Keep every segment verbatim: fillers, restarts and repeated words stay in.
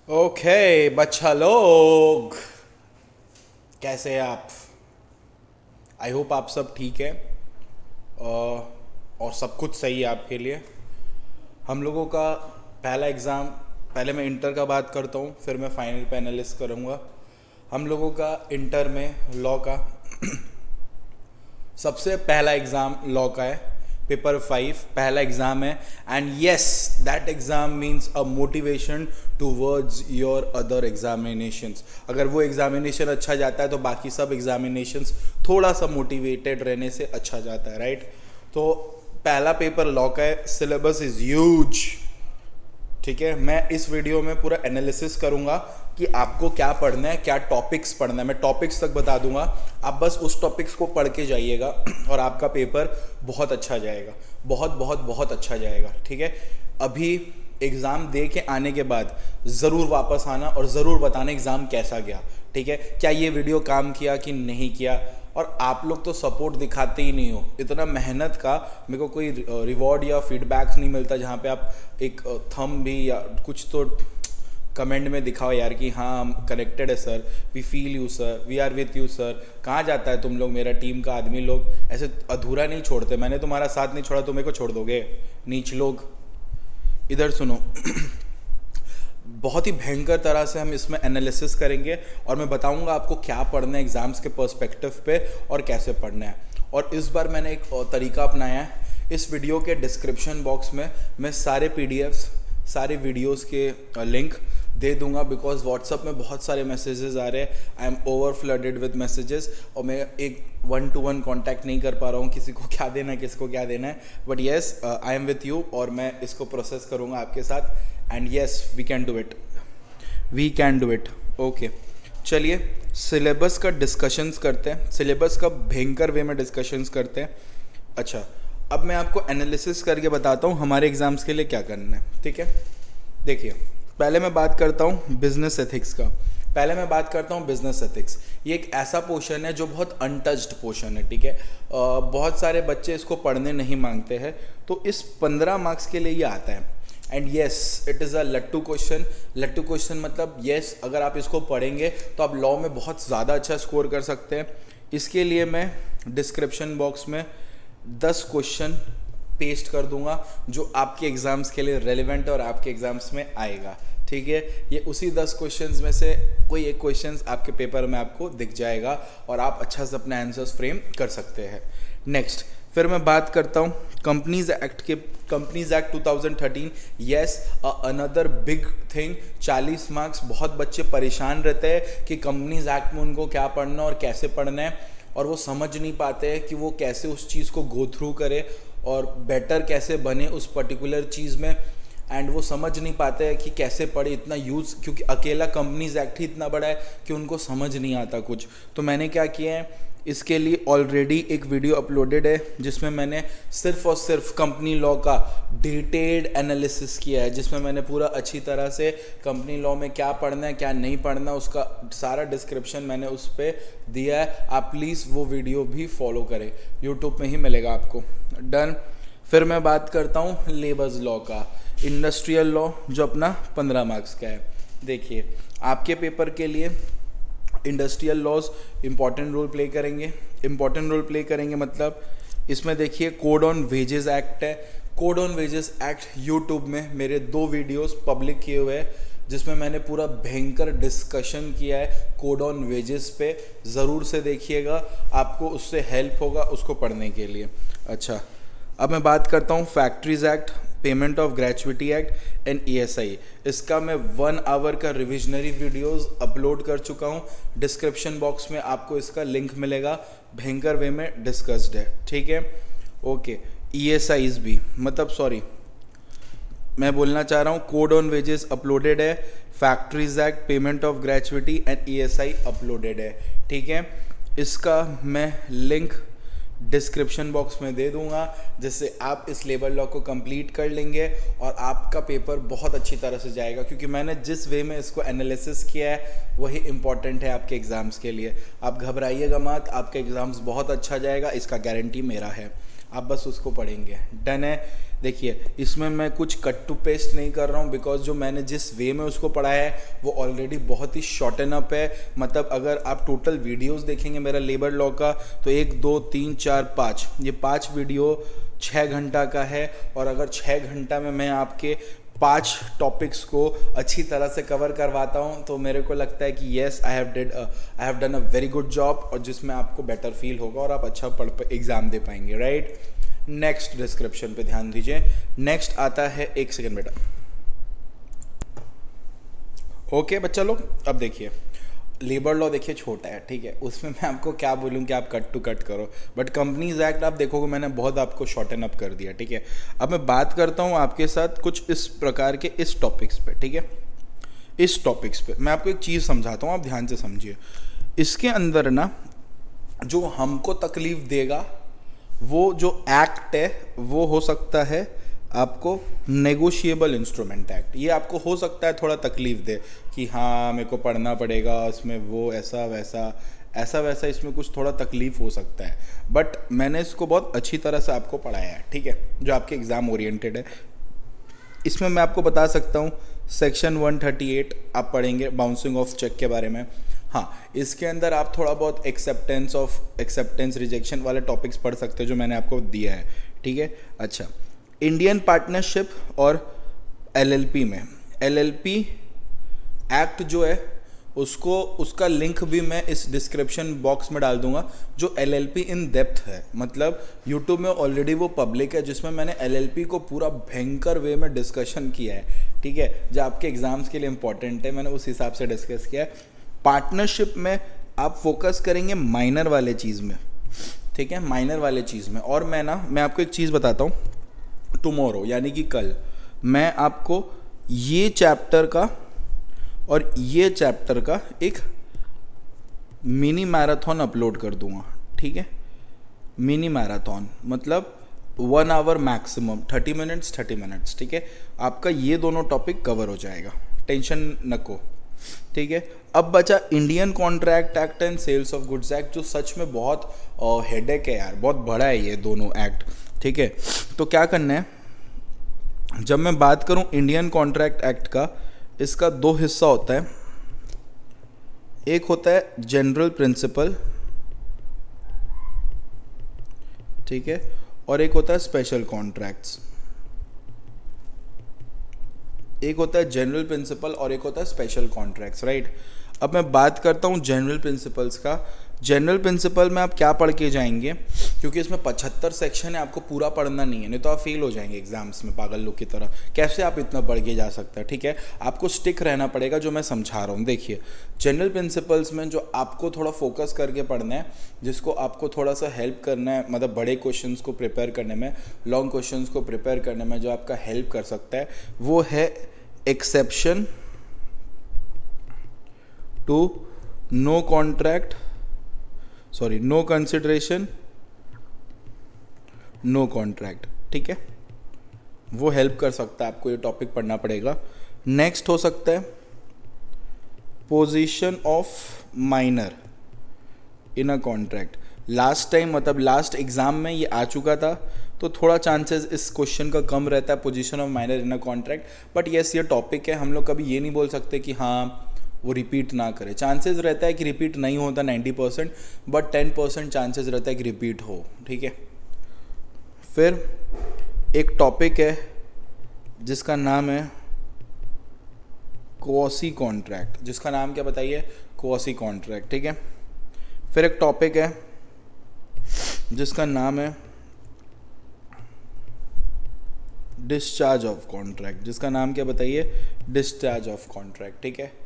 Okay बच्चा लोग, कैसे हैं आप? आई होप आप सब ठीक है अ, और सब कुछ सही है आपके लिए। हम लोगों का पहला एग्ज़ाम, पहले मैं इंटर का बात करता हूँ, फिर मैं फाइनल पे एनालिस्ट करूँगा। हम लोगों का इंटर में लॉ का सबसे पहला एग्ज़ाम लॉ का है। पेपर फाइव पहला एग्ज़ाम है and yes that exam means a motivation towards your other examinations. अगर वो एग्जामिनेशन अच्छा जाता है तो बाकी सब एग्जामिनेशंस थोड़ा सा मोटिवेटेड रहने से अच्छा जाता है, राइट? तो पहला पेपर लॉ का है, सिलेबस इज़ ह्यूज। ठीक है, मैं इस वीडियो में पूरा एनालिसिस करूंगा कि आपको क्या पढ़ना है, क्या टॉपिक्स पढ़ना है। मैं टॉपिक्स तक बता दूंगा, आप बस उस टॉपिक्स को पढ़ के जाइएगा और आपका पेपर बहुत अच्छा जाएगा, बहुत बहुत बहुत अच्छा जाएगा। ठीक है, अभी एग्ज़ाम दे के आने के बाद ज़रूर वापस आना और ज़रूर बताना एग्ज़ाम कैसा गया। ठीक है, क्या ये वीडियो काम किया कि नहीं किया। और आप लोग तो सपोर्ट दिखाते ही नहीं हो, इतना मेहनत का मेरे को कोई रिवॉर्ड या फीडबैक्स नहीं मिलता जहाँ पे आप एक थंब भी या कुछ तो कमेंट में दिखाओ यार कि हाँ हम कनेक्टेड है sir, we feel you sir, we are with you sir. कहाँ जाता है तुम लोग, मेरा टीम का आदमी लोग ऐसे अधूरा नहीं छोड़ते। मैंने तुम्हारा साथ नहीं छोड़ा, तुम्हें को छोड़ दोगे नीच लोग। इधर सुनो बहुत ही भयंकर तरह से हम इसमें एनालिसिस करेंगे और मैं बताऊंगा आपको क्या पढ़ना है एग्जाम्स के पर्सपेक्टिव पे और कैसे पढ़ना है। और इस बार मैंने एक तरीका अपनाया है, इस वीडियो के डिस्क्रिप्शन बॉक्स में मैं सारे पीडीएफ्स, सारे वीडियोस के लिंक दे दूंगा, बिकॉज व्हाट्सअप में बहुत सारे मैसेजेस आ रहे हैं। I am over flooded with messages और मैं एक वन टू वन कांटेक्ट नहीं कर पा रहा हूँ किसी को क्या देना है, किसको क्या देना है। But yes, I am with you और मैं इसको प्रोसेस करूँगा आपके साथ and yes we can do it, we can do it. Okay, चलिए सिलेबस का डिस्कशंस करते हैं, सिलेबस का भयंकर वे में डिस्कशंस करते हैं। अच्छा, अब मैं आपको एनालिसिस करके बताता हूँ हमारे एग्जाम्स के लिए क्या करना है। ठीक है, देखिए पहले मैं बात करता हूँ बिजनेस एथिक्स का। पहले मैं बात करता हूँ बिजनेस एथिक्स। ये एक ऐसा पोर्शन है जो बहुत अनटच्ड पोर्शन है। ठीक है, आ, बहुत सारे बच्चे इसको पढ़ने नहीं मांगते हैं, तो इस पंद्रह मार्क्स के लिए ये आता है। And yes it is a लट्टू क्वेश्चन। लट्टू क्वेश्चन मतलब येस yes, अगर आप इसको पढ़ेंगे तो आप लॉ में बहुत ज़्यादा अच्छा स्कोर कर सकते हैं। इसके लिए मैं डिस्क्रिप्शन बॉक्स में दस क्वेश्चन पेस्ट कर दूंगा जो आपके एग्ज़ाम्स के लिए रेलिवेंट और आपके एग्ज़ाम्स में आएगा। ठीक है, ये उसी दस क्वेश्चंस में से कोई एक क्वेश्चंस आपके पेपर में आपको दिख जाएगा और आप अच्छा से अपने आंसर्स फ्रेम कर सकते हैं। नेक्स्ट, फिर मैं बात करता हूँ कंपनीज एक्ट के। Companies act two thousand thirteen, yes another big thing. चालीस मार्क्स, बहुत बच्चे परेशान रहते हैं कि कंपनीज एक्ट में उनको क्या पढ़ना और कैसे पढ़ना है, और वो समझ नहीं पाते हैं कि वो कैसे उस चीज़ को गो थ्रू करे और बेटर कैसे बने उस पर्टिकुलर चीज़ में। एंड वो समझ नहीं पाते हैं कि कैसे पढ़े, इतना यूज़, क्योंकि अकेला कंपनीज एक्ट ही इतना बड़ा है कि उनको समझ नहीं आता कुछ। तो मैंने क्या किया है, इसके लिए ऑलरेडी एक वीडियो अपलोडेड है जिसमें मैंने सिर्फ और सिर्फ कंपनी लॉ का डिटेल्ड एनालिसिस किया है, जिसमें मैंने पूरा अच्छी तरह से कंपनी लॉ में क्या पढ़ना है क्या नहीं पढ़ना उसका सारा डिस्क्रिप्शन मैंने उस पर दिया है। आप प्लीज़ वो वीडियो भी फॉलो करें, यूट्यूब में ही मिलेगा आपको। डन। फिर मैं बात करता हूँ लेबर्स लॉ का, इंडस्ट्रियल लॉ जो अपना पंद्रह मार्क्स का है। देखिए आपके पेपर के लिए industrial laws important role play करेंगे। इंपॉर्टेंट रोल प्ले करेंगे मतलब इसमें देखिए कोड ऑन वेजेस एक्ट है। Code on wages act YouTube में मेरे दो वीडियोस पब्लिक किए हुए हैं जिसमें मैंने पूरा भयंकर डिस्कशन किया है कोड ऑन वेजेस पे। ज़रूर से देखिएगा, आपको उससे हेल्प होगा उसको पढ़ने के लिए। अच्छा, अब मैं बात करता हूँ factories act, payment of gratuity act and E S I. इसका मैं वन आवर का रिविजनरी वीडियोस अपलोड कर चुका हूँ, डिस्क्रिप्शन बॉक्स में आपको इसका लिंक मिलेगा। भयंकर वे में डिस्कस्ड है। ठीक है, ओके। ई एस आईज भी, मतलब सॉरी मैं बोलना चाह रहा हूँ कोड ऑन वेजेस अपलोडेड है, factories act, payment of gratuity and E S I uploaded है। ठीक है, इसका मैं लिंक डिस्क्रिप्शन बॉक्स में दे दूंगा, जिससे आप इस लेबर लॉ को कंप्लीट कर लेंगे और आपका पेपर बहुत अच्छी तरह से जाएगा, क्योंकि मैंने जिस वे में इसको एनालिसिस किया है वही इंपॉर्टेंट है आपके एग्ज़ाम्स के लिए। आप घबराइएगा मत, आपका एग्ज़ाम्स बहुत अच्छा जाएगा, इसका गारंटी मेरा है। आप बस उसको पढ़ेंगे। डन है। देखिए इसमें मैं कुछ कट टू पेस्ट नहीं कर रहा हूँ, बिकॉज जो मैंने जिस वे में उसको पढ़ाया है वो ऑलरेडी बहुत ही शॉर्टन अप है। मतलब अगर आप टोटल वीडियोस देखेंगे मेरा लेबर लॉ का, तो एक दो तीन चार पाँच, ये पाँच वीडियो छः घंटा का है। और अगर छः घंटा में मैं आपके पांच टॉपिक्स को अच्छी तरह से कवर करवाता हूं, तो मेरे को लगता है कि yes I have did I have done a very good job, और जिसमें आपको बेटर फील होगा और आप अच्छा पढ़ एग्जाम दे पाएंगे, राइट। नेक्स्ट डिस्क्रिप्शन पे ध्यान दीजिए। नेक्स्ट आता है, एक सेकेंड बेटा, ओके बच्चा लोग, अब देखिए लेबर लॉ देखिए छोटा है, ठीक है, उसमें मैं आपको क्या बोलूँ कि आप कट टू कट करो, बट कंपनीज एक्ट आप देखोगे मैंने बहुत आपको शॉर्टन अप कर दिया, ठीक है। अब मैं बात करता हूँ आपके साथ कुछ इस प्रकार के इस टॉपिक्स पे, ठीक है। इस टॉपिक्स पे मैं आपको एक चीज़ समझाता हूँ, आप ध्यान से समझिए। इसके अंदर ना जो हमको तकलीफ देगा वो जो एक्ट है वो हो सकता है आपको नेगोशिएबल इंस्ट्रूमेंट एक्ट। ये आपको हो सकता है थोड़ा तकलीफ दे कि हाँ मेरे को पढ़ना पड़ेगा, इसमें वो ऐसा वैसा ऐसा वैसा इसमें कुछ थोड़ा तकलीफ हो सकता है, बट मैंने इसको बहुत अच्छी तरह से आपको पढ़ाया है, ठीक है, जो आपके एग्ज़ाम ओरिएंटेड है। इसमें मैं आपको बता सकता हूँ सेक्शन वन थर्टी एट आप पढ़ेंगे बाउंसिंग ऑफ चेक के बारे में। हाँ, इसके अंदर आप थोड़ा बहुत एक्सेप्टेंस ऑफ एक्सेप्टेंस रिजेक्शन वाले टॉपिक्स पढ़ सकते हो जो मैंने आपको दिया है, ठीक है। अच्छा, इंडियन पार्टनरशिप और एलएलपी में एलएलपी एक्ट जो है उसको उसका लिंक भी मैं इस डिस्क्रिप्शन बॉक्स में डाल दूंगा, जो एलएलपी इन डेप्थ है। मतलब यूट्यूब में ऑलरेडी वो पब्लिक है जिसमें मैंने एलएलपी को पूरा भयंकर वे में डिस्कशन किया है, ठीक है, जो आपके एग्जाम्स के लिए इंपॉर्टेंट है, मैंने उस हिसाब से डिस्कस किया है। पार्टनरशिप में आप फोकस करेंगे माइनर वाले चीज़ में, ठीक है, माइनर वाले चीज़ में। और मैं ना मैं आपको एक चीज़ बताता हूँ, टुमारो यानी कि कल मैं आपको ये चैप्टर का और ये चैप्टर का एक मिनी मैराथन अपलोड कर दूंगा, ठीक है। मिनी मैराथन मतलब one hour maximum, thirty minutes thirty minutes, ठीक है। आपका ये दोनों टॉपिक कवर हो जाएगा, टेंशन नको, ठीक है। अब बचा Indian contract act and sales of goods act, जो सच में बहुत हेडेक है यार, बहुत बड़ा है ये दोनों एक्ट, ठीक है। तो क्या करना है, जब मैं बात करूं इंडियन कॉन्ट्रैक्ट एक्ट का, इसका दो हिस्सा होता है। एक होता है जनरल प्रिंसिपल, ठीक है, और एक होता है स्पेशल कॉन्ट्रैक्ट्स। एक होता है जनरल प्रिंसिपल और एक होता है स्पेशल कॉन्ट्रैक्ट्स, राइट। अब मैं बात करता हूँ जनरल प्रिंसिपल्स का। जनरल प्रिंसिपल में आप क्या पढ़ के जाएंगे, क्योंकि इसमें पचहत्तर सेक्शन है, आपको पूरा पढ़ना नहीं है, नहीं तो आप फेल हो जाएंगे एग्जाम्स में पागल लोग की तरह। कैसे आप इतना पढ़ के जा सकते हैं, ठीक है, आपको स्टिक रहना पड़ेगा जो मैं समझा रहा हूँ। देखिए जनरल प्रिंसिपल्स में जो आपको थोड़ा फोकस करके पढ़ना है, जिसको आपको थोड़ा सा हेल्प करना है, मतलब बड़े क्वेश्चंस को प्रिपेयर करने में, लॉन्ग क्वेश्चंस को प्रिपेयर करने में जो आपका हेल्प कर सकता है, वो है exception to no contract sorry no consideration no contract, ठीक है, वो हेल्प कर सकता है, आपको ये टॉपिक पढ़ना पड़ेगा। नेक्स्ट हो सकता है position of minor in a contract. Last time मतलब लास्ट एग्जाम में ये आ चुका था, तो थोड़ा चांसेस इस क्वेश्चन का कम रहता है, position of minor in a contract. But yes ये टॉपिक है, हम लोग कभी ये नहीं बोल सकते कि हाँ वो रिपीट ना करे। चांसेस रहता है कि रिपीट नहीं होता ninety percent, but ten percent chances रहता है कि रिपीट हो, ठीक है। फिर एक टॉपिक है जिसका नाम है क्वॉसी कॉन्ट्रैक्ट, जिसका नाम क्या बताइए, क्वॉसी कॉन्ट्रैक्ट, ठीक है। फिर एक टॉपिक है जिसका नाम है डिस्चार्ज ऑफ कॉन्ट्रैक्ट, जिसका नाम क्या बताइए, डिस्चार्ज ऑफ कॉन्ट्रैक्ट, ठीक है,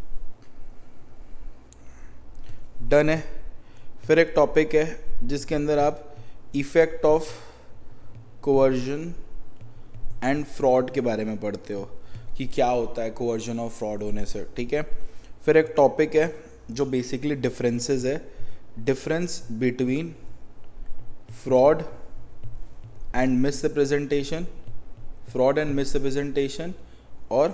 डन है। फिर एक टॉपिक है जिसके अंदर आप effect of coercion and fraud के बारे में पढ़ते हो कि क्या होता है कोवर्जन और फ्रॉड होने से, ठीक है। फिर एक टॉपिक है जो बेसिकली डिफरेंसेस है, difference between fraud and misrepresentation, fraud and misrepresentation और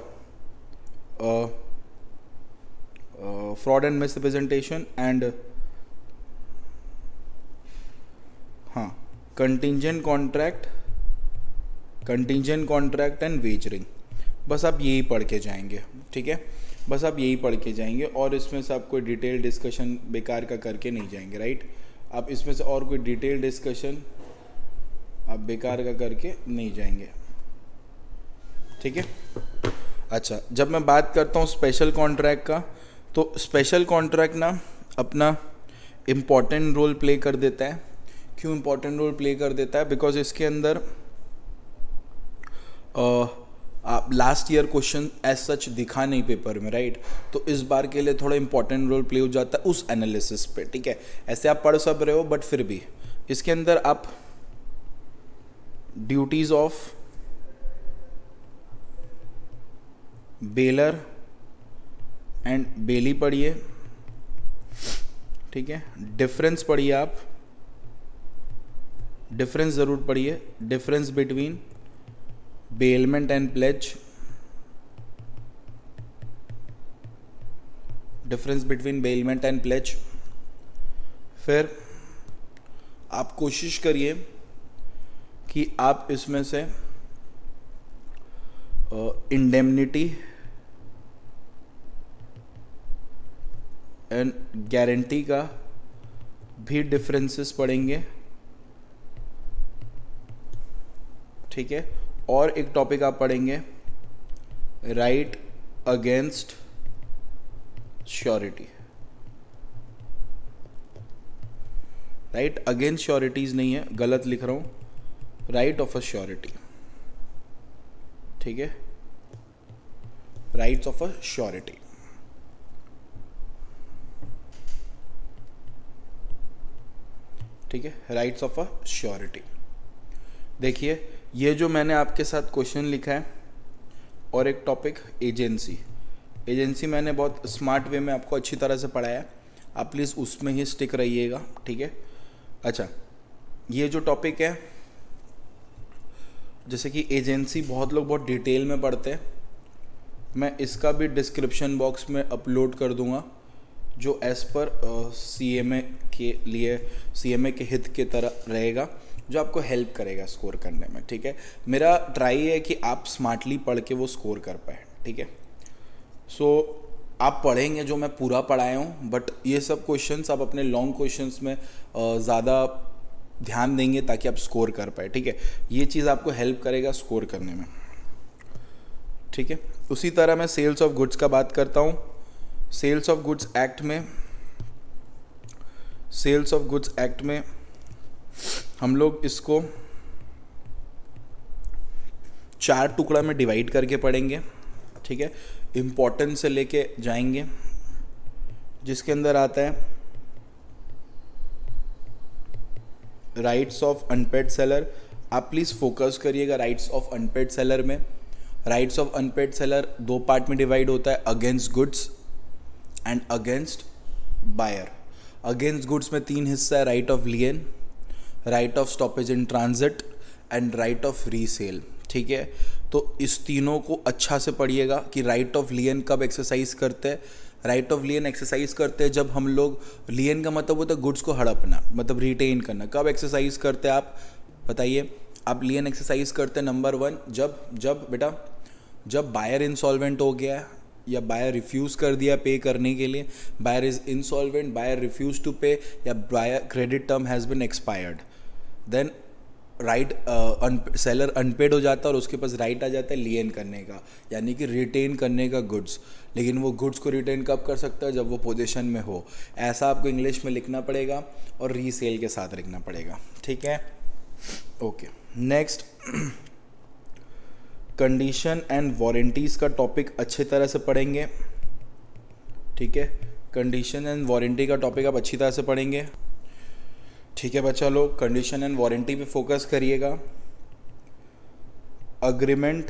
फ्रॉड एंड मिसरिप्रेजेंटेशन एंड हाँ contingent contract, contingent contract and wagering, बस आप यही पढ़ के जाएंगे, ठीक है, बस आप यही पढ़ के जाएंगे और इसमें से आप कोई डिटेल डिस्कशन बेकार का करके नहीं जाएंगे, राइट। आप इसमें से और कोई डिटेल डिस्कशन आप बेकार का करके नहीं जाएंगे, ठीक है। अच्छा, जब मैं बात करता हूँ स्पेशल कॉन्ट्रैक्ट का, तो स्पेशल कॉन्ट्रैक्ट ना अपना इम्पॉर्टेंट रोल प्ले कर देता है। क्यों इम्पॉर्टेंट रोल प्ले कर देता है? बिकॉज इसके अंदर आप last year question as such दिखा नहीं पेपर में, राइट, तो इस बार के लिए थोड़ा इंपॉर्टेंट रोल प्ले हो जाता है उस एनालिसिस पे, ठीक है। ऐसे आप पढ़ सब रहे हो बट फिर भी इसके अंदर आप duties of bailor and bailee पढ़िए, ठीक है। डिफरेंस पढ़िए, आप डिफरेंस जरूर पढ़िए, difference between bailment and pledge, difference between bailment and pledge. फिर आप कोशिश करिए कि आप इसमें से इंडेमनिटी एंड गारंटी का भी डिफरेंसेस पढ़ेंगे, ठीक है। और एक टॉपिक आप पढ़ेंगे right against surety, right against sureties नहीं है, गलत लिख रहा हूं, राइट ऑफ अ श्योरिटी, ठीक है, राइट्स ऑफ अ श्योरिटी। ठीक है, राइट्स ऑफ अ श्योरिटी। देखिए ये जो मैंने आपके साथ क्वेश्चन लिखा है, और एक टॉपिक एजेंसी, एजेंसी मैंने बहुत स्मार्ट वे में आपको अच्छी तरह से पढ़ाया है, आप प्लीज़ उसमें ही स्टिक रहिएगा, ठीक है। अच्छा, ये जो टॉपिक है, जैसे कि एजेंसी बहुत लोग बहुत डिटेल में पढ़ते हैं, मैं इसका भी डिस्क्रिप्शन बॉक्स में अपलोड कर दूंगा, जो एज़ पर सीएमए के लिए, सीएमए के हित के तरह रहेगा, जो आपको हेल्प करेगा स्कोर करने में, ठीक है। मेरा ट्राई है कि आप स्मार्टली पढ़ के वो स्कोर कर पाए, ठीक है। सो so, आप पढ़ेंगे जो मैं पूरा पढ़ाया हूँ, बट ये सब क्वेश्चंस आप अपने लॉन्ग क्वेश्चंस में ज़्यादा ध्यान देंगे ताकि आप स्कोर कर पाए, ठीक है। ये चीज़ आपको हेल्प करेगा स्कोर करने में, ठीक है। उसी तरह मैं सेल्स ऑफ गुड्स का बात करता हूँ। सेल्स ऑफ गुड्स एक्ट में, सेल्स ऑफ गुड्स एक्ट में हम लोग इसको चार टुकड़ा में डिवाइड करके पढ़ेंगे, ठीक है। इम्पोर्टेंस से लेके जाएंगे, जिसके अंदर आता है राइट्स ऑफ अनपेड सेलर। आप प्लीज़ फोकस करिएगा राइट्स ऑफ अनपेड सेलर में। राइट्स ऑफ अनपेड सेलर दो पार्ट में डिवाइड होता है, against goods and against buyer. Against goods में तीन हिस्सा है, right of lien, right of stoppage in transit and right of resale, ठीक है। तो इस तीनों को अच्छा से पढ़िएगा कि राइट ऑफ लियन कब एक्सरसाइज करते हैं। राइट ऑफ लियन एक्सरसाइज करते हैं जब हम लोग, लियन का मतलब होता है गुड्स को हड़पना, मतलब रिटेन करना। कब एक्सरसाइज करते हैं आप बताइए? आप लियन एक्सरसाइज करते हैं नंबर वन, जब जब बेटा जब बायर इंसॉल्वेंट हो गया या बायर रिफ्यूज़ कर दिया पे करने के लिए, buyer is insolvent, buyer refuse to pay, या buyer credit term has been expired, then right seller unpaid हो जाता है और उसके पास राइट आ जाता है लियन करने का, यानी कि रिटेन करने का गुड्स। लेकिन वो गुड्स को रिटेन कब कर सकता है? जब वो पोजीशन में हो। ऐसा आपको इंग्लिश में लिखना पड़ेगा और रीसेल के साथ लिखना पड़ेगा, ठीक है। Okay, next condition and warranties का टॉपिक अच्छे तरह से पढ़ेंगे, ठीक है। कंडीशन एंड वारंटी का टॉपिक आप अच्छी तरह से पढ़ेंगे, ठीक है बच्चा लोग। कंडीशन एंड वारंटी पे फोकस करिएगा। Agreement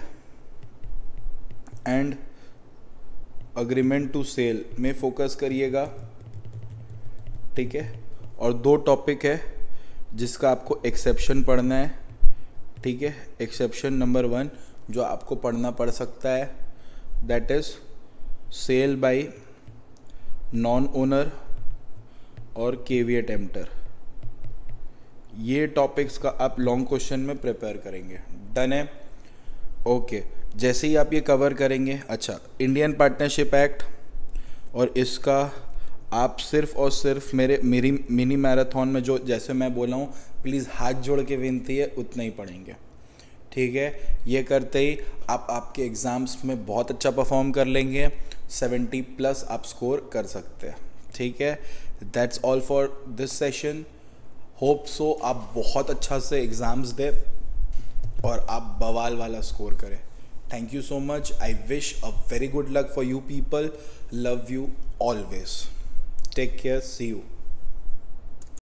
and agreement to sell में फोकस करिएगा, ठीक है। और दो टॉपिक है जिसका आपको एक्सेप्शन पढ़ना है, ठीक है। एक्सेप्शन नंबर वन जो आपको पढ़ना पड़ सकता है, that is sale by non owner और केवी अटेम्प्टर। ये टॉपिक्स का आप लॉन्ग क्वेश्चन में प्रिपेयर करेंगे। डन है? ओके, जैसे ही आप ये कवर करेंगे, अच्छा इंडियन पार्टनरशिप एक्ट, और इसका आप सिर्फ और सिर्फ मेरे मेरी मिनी मैराथन में जो जैसे मैं बोला हूँ, प्लीज़ हाथ जोड़ के विनती है उतना ही पढ़ेंगे, ठीक है? ये करते ही आप आपके एग्ज़ाम्स में बहुत अच्छा परफॉर्म कर लेंगे, सेवेंटी प्लस आप स्कोर कर सकते हैं, ठीक है? That's all for this session. Hope so आप बहुत अच्छा से एग्ज़ाम्स दें और आप बवाल वाला स्कोर करें। Thank you so much. I wish a very good luck for you people. Love you always. Take care. See you.